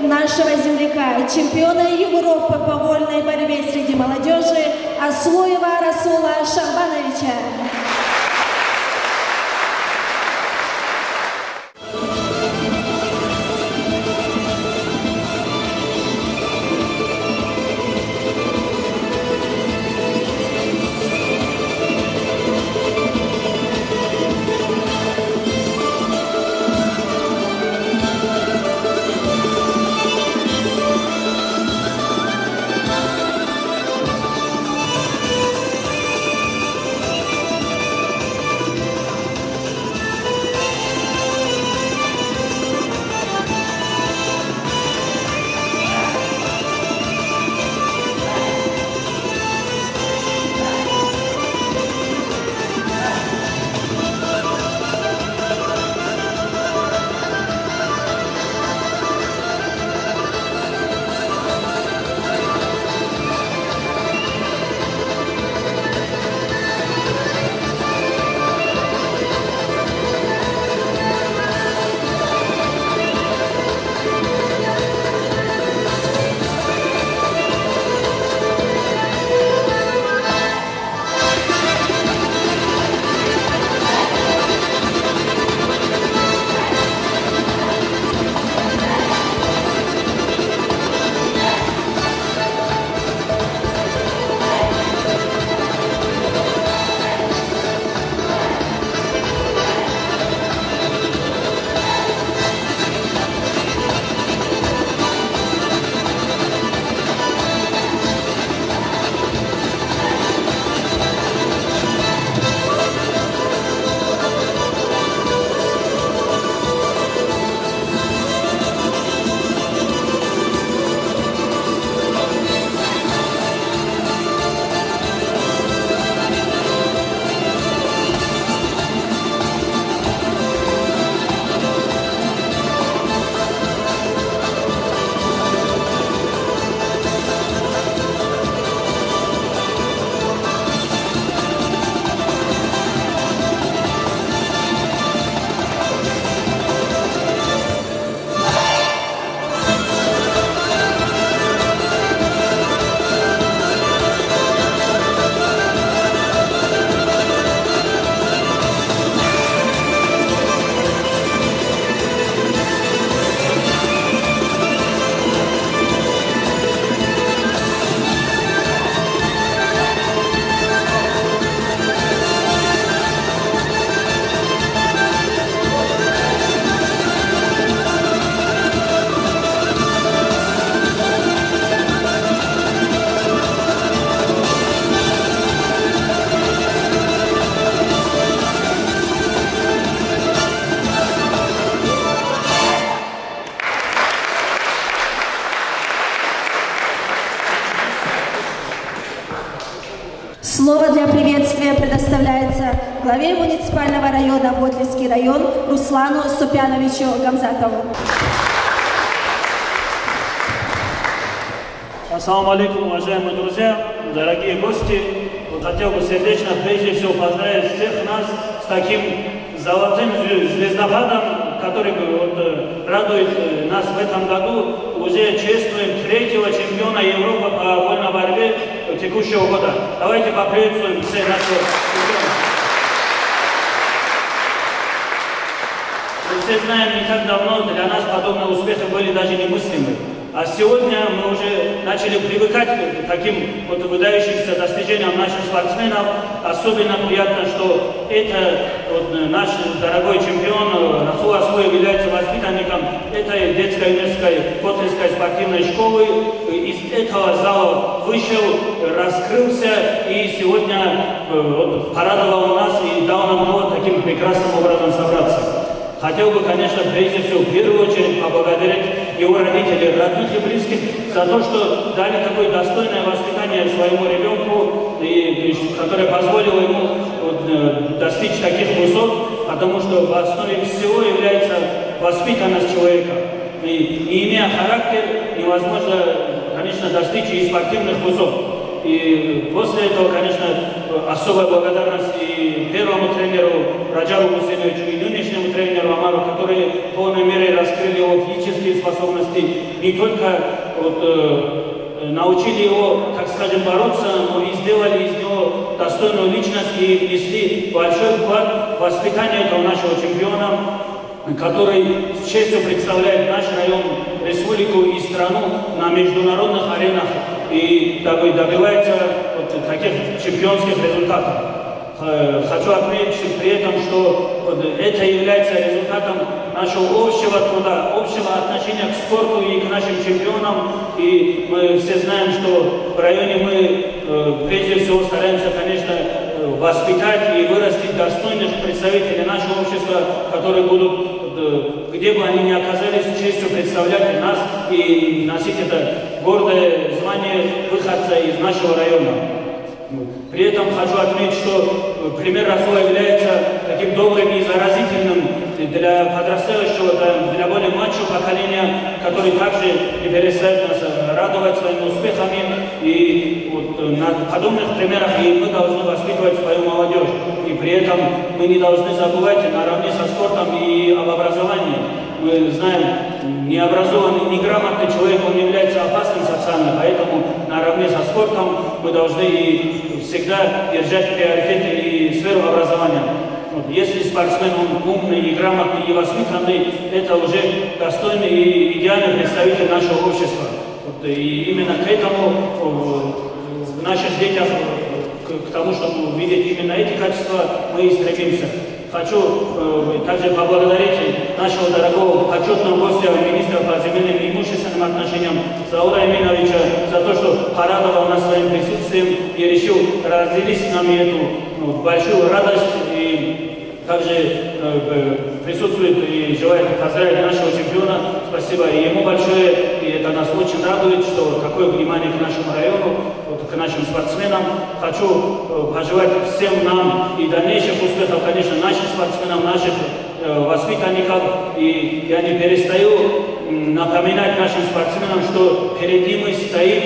нашего земляка, чемпиона Европы по вольной борьбе среди молодежи Аслуева Расула Шахбановича. Слово для приветствия предоставляется главе муниципального района Ботлинский район Руслану Супяновичу Гамзатову. Ассаламу алейкум, уважаемые друзья, дорогие гости. Вот хотел бы сердечно прежде всего поздравить всех нас с таким золотым звездопадом, который радует нас в этом году. Уже чествуем третьего чемпиона Европы по вольной борьбе текущего года. Давайте поприветствуем все нашего чемпиона. Мы все знаем, не так давно для нас подобные успехи были даже немыслимы. А сегодня мы уже начали привыкать к таким выдающимся достижениям наших спортсменов. Особенно приятно, что это наш дорогой чемпион Расул Аслуев является воспитанником этой детской юношеской Ботлинской спортивной школы. Из этого зала вышел, раскрылся и сегодня порадовал нас и дал нам повод таким прекрасным образом собраться. Хотел бы, конечно, прежде всего, в первую очередь поблагодарить его родителей, родных и близких за то, что дали такое достойное воспитание своему ребенку, которое позволило ему достичь таких высот, потому что в основе всего является воспитанность человека. И имея характер, невозможно, конечно, достичь и спортивных высот. И после этого, конечно, особая благодарность и первому тренеру Раджабу Гусейновичу, и нынешнему тренеру Роману, которые в полной мере раскрыли его физические способности, не только научили его, так скажем, бороться, но и сделали из него достойную личность и внесли большой вклад в воспитание этого нашего чемпиона, который с честью представляет наш район, республику и страну на международных аренах и добивается таких чемпионских результатов. Хочу отметить при этом, что это является результатом нашего общего труда, общего отношения к спорту и к нашим чемпионам. И мы все знаем, что в районе мы прежде всего стараемся, конечно, воспитать и вырастить достойных представителей нашего общества, которые будут, где бы они ни оказались, с честью представлять нас и носить это гордое звание выходца из нашего района. При этом хочу отметить, что пример Расула является таким добрым и заразительным для подрастающего, для более младшего поколения, который также не перестает нас радовать своими успехами. И на подобных примерах и мы должны воспитывать свою молодежь. И при этом мы не должны забывать наравне со спортом и об образовании. Мы знаем, необразованный, неграмотный человек, он является опасным социально, поэтому наравне со спортом мы должны всегда держать приоритеты и сферу образования. Если спортсмен, он умный, и грамотный, и воспитанный, это уже достойный и идеальный представитель нашего общества. И именно к этому в наших детях, к тому, чтобы видеть именно эти качества, мы и стремимся. Хочу также поблагодарить нашего дорогого почетного гостя, министра по земельным и имущественным отношениям Заура Эминовича за то, что порадовал нас своим присутствием и решил разделить с нами эту большую радость. И также присутствует и желает поздравить нашего чемпиона. Спасибо и ему большое. И это нас очень радует, что такое внимание к нашему району, к нашим спортсменам. Хочу пожелать всем нам и дальнейших успехов, конечно, нашим спортсменам, наших воспитанников. И я не перестаю напоминать нашим спортсменам, что перед ними стоит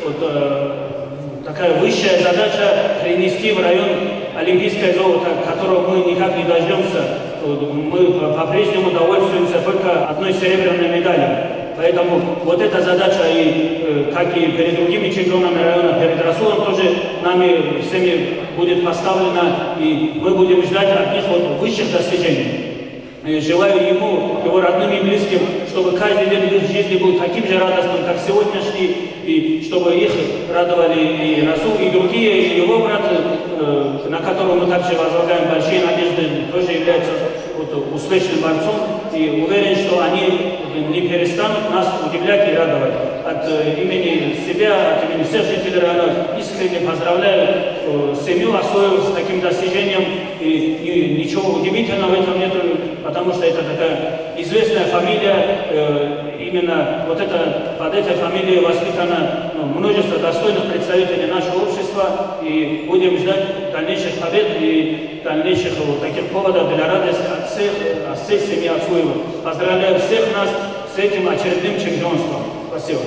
такая высшая задача принести в район олимпийское золото, которого мы никак не дождемся. Мы по-прежнему довольствуемся только одной серебряной медалью. Поэтому вот эта задача, и, как и перед другими чемпионами района, перед Расулом тоже нами всеми будет поставлена, и мы будем ждать от них высших достижений. Желаю ему, его родным и близким, чтобы каждый день в их жизни был таким же радостным, как сегодняшний, и чтобы их радовали и Расул, и другие, и его брат, на которого мы также возлагаем большие надежды, тоже является успешным борцом, и уверен, что они не перестанут нас удивлять и радовать. От имени себя, от имени всех жителей района искренне поздравляю семью Асоеву с таким достижением, и ничего удивительного в этом нет, потому что это такая известная фамилия, именно вот это, под этой фамилией воспитано множество достойных представителей нашего общества, и будем ждать дальнейших побед и дальнейших таких поводов для радости от всей семьи Асуева. Поздравляю всех нас с этим очередным чемпионством. Спасибо.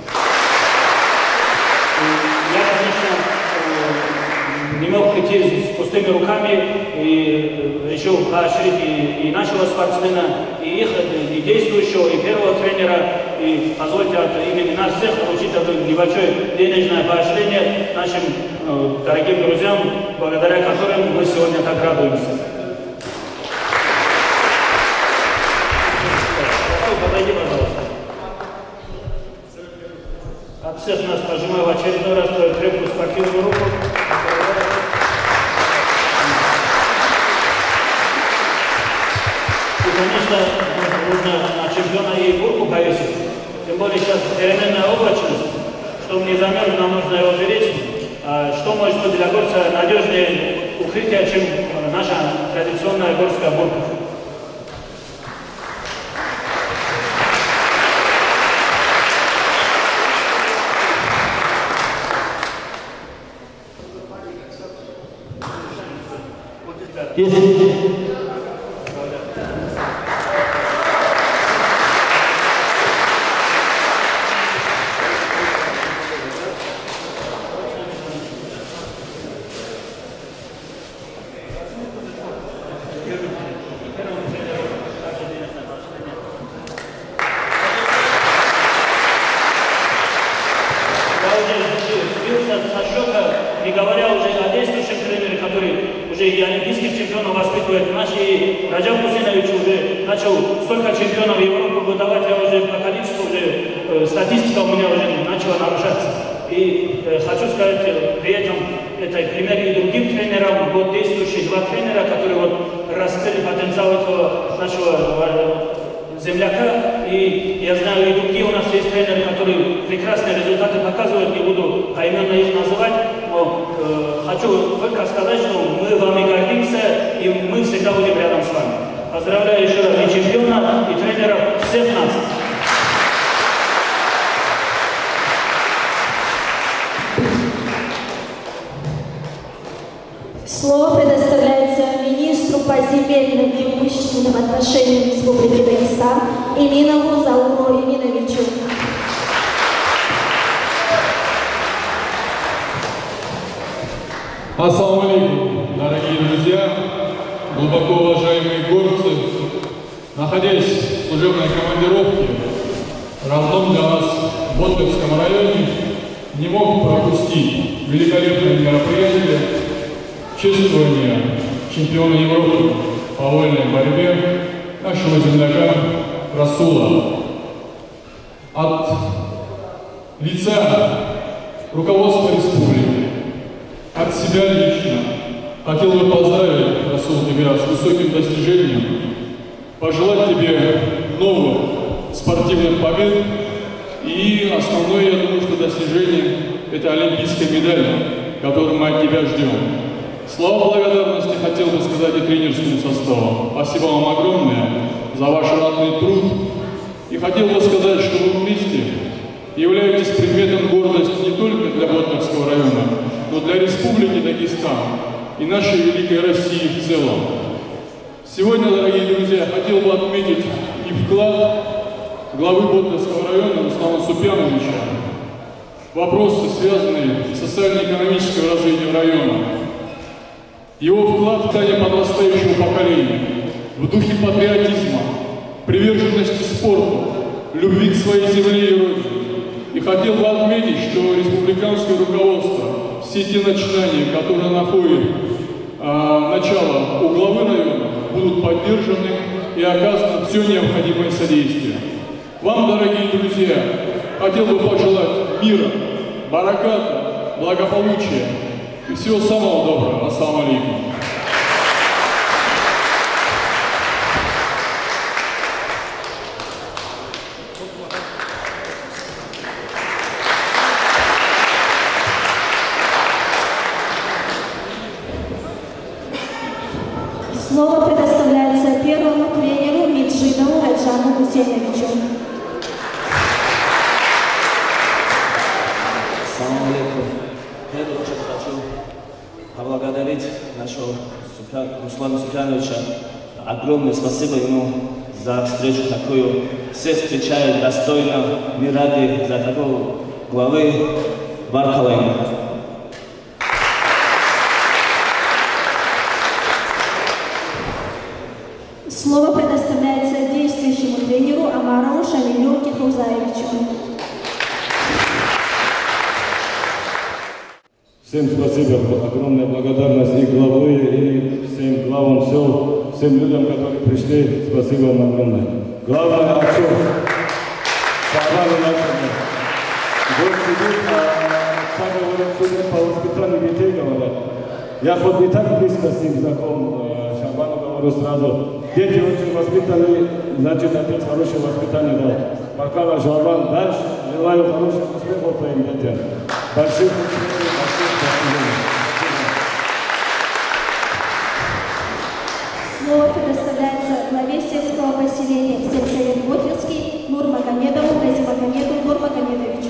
Я, конечно, не мог прийти с пустыми руками и решил поощрить и нашего спортсмена, и их, и действующего, и первого тренера. И позвольте от имени нас всех получить это небольшое денежное поощрение нашим дорогим друзьям, благодаря которым мы сегодня так радуемся. Подойди, пожалуйста. От всех нас пожимаю в очередной раз твою крепкую спортивную руку. И, конечно, нужно на чемпиона и бурку повесить. Тем более сейчас переменная облачность. Чтобы не замерз, нам нужно его беречь. Что может быть для горца надежнее укрытие, чем наша традиционная горская бурка? участвует. Наш Раджаб Хусейнович уже начал столько чемпионов Европы выдавать, я уже по количеству, уже статистика у меня уже начала нарушаться. И хочу сказать при этом, это пример и другим тренерам, вот действующие два тренера, которые вот раскрыли потенциал этого нашего земляка. И я знаю, и другие у нас есть тренеры, которые прекрасные результаты показывают, не буду поименно их называть, но хочу только сказать, что мы вами гордимся, и мы всегда будем рядом с вами. Поздравляю еще раз и чемпиона, и тренеров всех нас. Слово предоставляется министру по земельным и имущественным отношениям Республики Дагестан Иминову Зауру Иминовичу. Ассаламу алейкум, дорогие друзья, глубоко уважаемые горцы. Находясь в служебной командировке в родном для нас Ботлевском районе, не мог пропустить великолепное мероприятие чествования чемпиона Европы по вольной борьбе нашего земляка Расула. От лица руководства республики, от себя лично хотел бы поздравить, Расул, тебя с высоким достижением, пожелать тебе новых спортивных побед. И основное, я думаю, что достижение – это олимпийская медаль, которую мы от тебя ждем. Слова благодарности хотел бы сказать и тренерскому составу. Спасибо вам огромное за ваш ратный труд. И хотел бы сказать, что вы вместе являетесь предметом гордости не только для Ботлевского района, но для Республики Дагестан и нашей великой России в целом. Сегодня, дорогие друзья, хотел бы отметить и вклад главы Ботлевского района Руслана Супяновича в вопросы, связанные с социально-экономическим развитием района. Его вклад в плане подрастающего поколения, в духе патриотизма, приверженности спорту, любви к своей земле и родине. И хотел бы отметить, что республиканское руководство, все те начинания, которые находят начало у главы района, будут поддержаны и оказано все необходимое содействие. Вам, дорогие друзья, хотел бы пожелать мира, бараката, благополучия и всего самого доброго. Ассаламу алейкум. Слово предоставляется первому тренеру Меджидову Раджабу Хусейновичу. Ассаламу алейкум. Я очень хочу поблагодарить нашего Руслана Супяновича. Огромное спасибо ему за встречу такую. Все встречают достойно. Мы рады за такого главы Бархалайна. Слово предоставляется действующему тренеру Амарову Шамилю Кихузаевичу. Всем спасибо, огромная благодарность и главы, и всем главам сел, всем людям, которые пришли, спасибо вам огромное. Главное, отцу, Шахбану нашему, гость сидит, а сам говорят, что по воспитанию детей говорят. Я хоть не так близко с ним знаком, Шахбану говорю сразу. Дети очень воспитаны, значит, отец хорошее воспитание дал. Маркала Шахбан, дальше желаю хороших успехов твоим детям. Больших успехов, больших достижений. Слово предоставляется главе сельского поселения сельсовет Ботлевский Нурмагомедову Газимагомеду Нурмагомедовичу.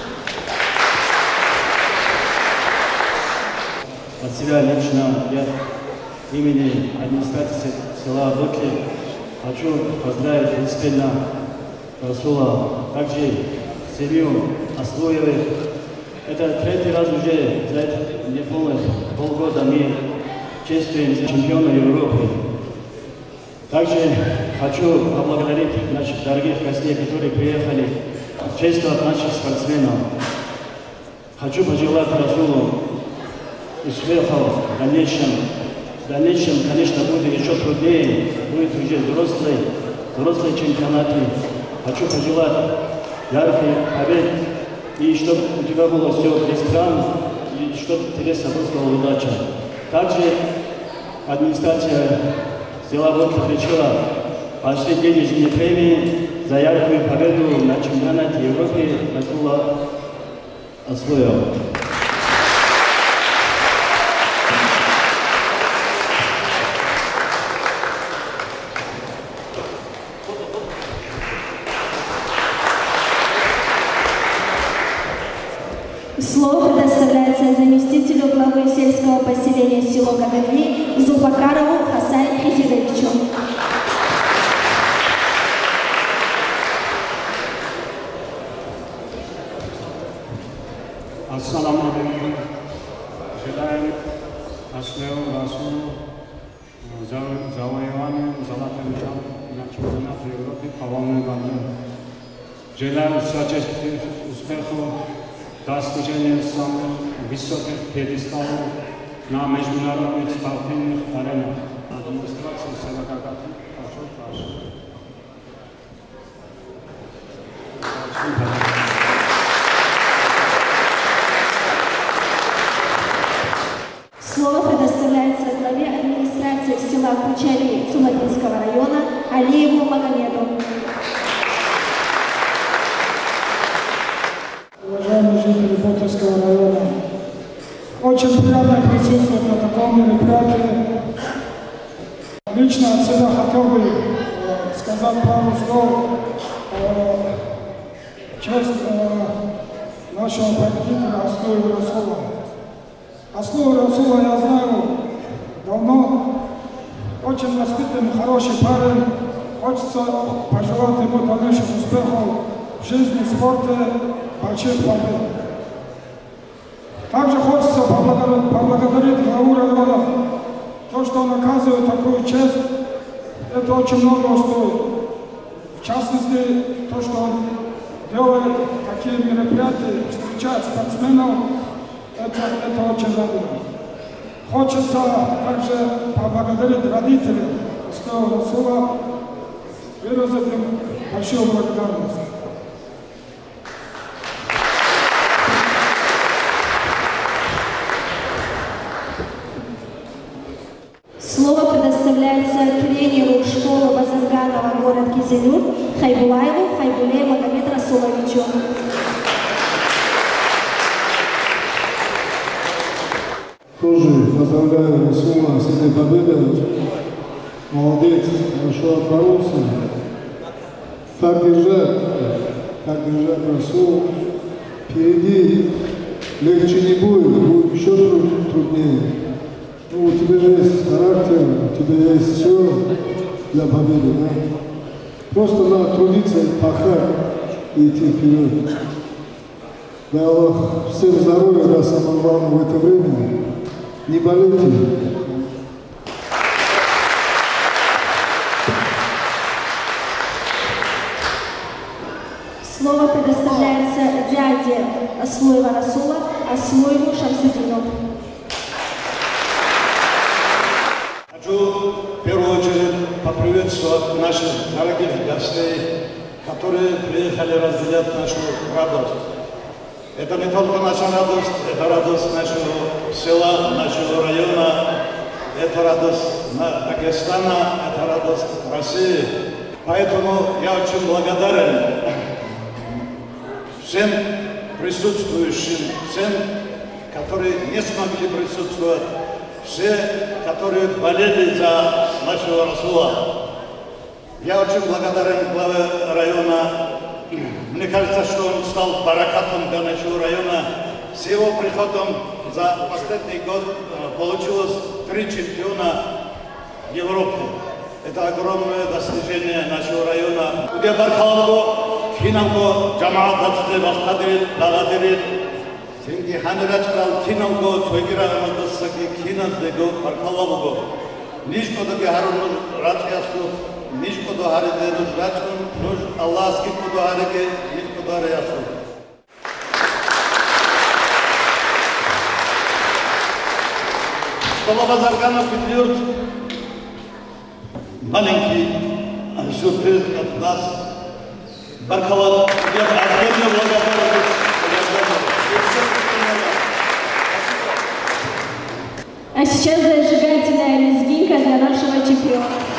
От себя лично я имени администрации села Бутли хочу поздравить действительно Расула, также семью Аслуевых. Это третий раз уже за неполных полгода мы чествуем чемпиона Европы. Также хочу поблагодарить наших дорогих гостей, которые приехали чествовать наших спортсменов. Хочу пожелать Расулу успехов в дальнейшем В дальнейшем, конечно, будет еще труднее, будет уже взрослые чемпионаты. Хочу пожелать ярких побед, и чтобы у тебя было все быстро, и чтобы тебе сопутствовала удача. Также администрация села Волки вручила большие денежные премии за яркую победу на чемпионате Европы Расула освоил. Слово предоставляется заместителю главы сельского поселения село Гадави Зулбакарову Хасану Хизировичу. Ассаламу алейкум. Желаем Аслеу Расулу завоеванием золотой медали на чемпионате Европы по волной борьбе. Желаем всяческих успехов, достижения самых высоких пьедесталов на международных спортивных аренах. Администрация села Гадави прошу. Слово предоставляется главе администрации села Кучари Цумадинского района Алиеву Магомеду. Уважаемые жители Бутовского района, очень приятно присутствовать на таком мероприятии. Лично отсюда хотел бы сказать пару слов в честь нашего победителя Аслу Расула. Аслу Расула я знаю давно, очень воспитанный, хороший парень. Хочется пожелать ему дальнейших успехов в жизни, в спорте, больших побед. Также хочется поблагодарить главу района. То, что он оказывает такую честь, это очень много стоит. В частности, то, что он делает такие мероприятия, встречает спортсменов, это очень радует. Хочется также поблагодарить родителей Аслу Расула, выразить им большую благодарность. Слово предоставляется тренеру школы Базанганова город Кизилюрт Хайбулаеву Хайбуле Магомед Расуловичу. Тоже поздравляю Расула с этой победой. Молодец, хорошо отборолся. Так держать Расул. Впереди легче не будет, будет еще труднее. Ну, у тебя есть характер, у тебя есть все для победы, да? Просто надо трудиться, пахать и идти вперед. Дай Аллах всем здоровья, да, самое главное в это время. Не болейте. Слово предоставляется дяде Аслуева Расула Аслуеву Шамсудину. Хочу в первую очередь поприветствовать наших дорогих гостей, которые приехали разделять нашу радость. Это не только наша радость, это радость нашего села, нашего района, это радость Дагестана, это радость России. Поэтому я очень благодарен всем присутствующим, всем, которые не смогли присутствовать, все, которые болели за нашего Расула. Я очень благодарен главе района. Мне кажется, что он стал баракатом для нашего района. С его приходом за последний год получилось 3 чемпиона Европы. Это огромное достижение нашего района. Где Бархалко, Киналко, Джамаат Датсте, Бастадирит, Даладирит, Сенги Ханирачрал, Киналко, Твегира Амадасаки, Киналдего, Бархалабого. Нишко до Гаруну Раджгасту, Нишко до Харидеру Раджгун, Нуж Аллахски Кудуарике, Нишко до Ариясу. Школа Базарганов ведет маленький сюрприз от нас. Бархалат, я отдельно благодарен. А сейчас зажигательная лезгинка для нашего чемпиона.